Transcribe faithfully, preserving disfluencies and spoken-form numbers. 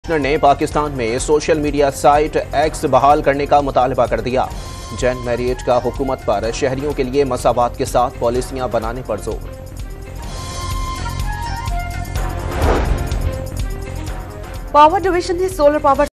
ने पाकिस्तान में social media site x बहाल करने का मुतालबा कर दिया। जैन मैरियट का हुकूमत पर शहरियों के लिए मसावात के साथ पॉलिसियां बनाने पर जोर। पावर डिवीजन ने सोलर पावर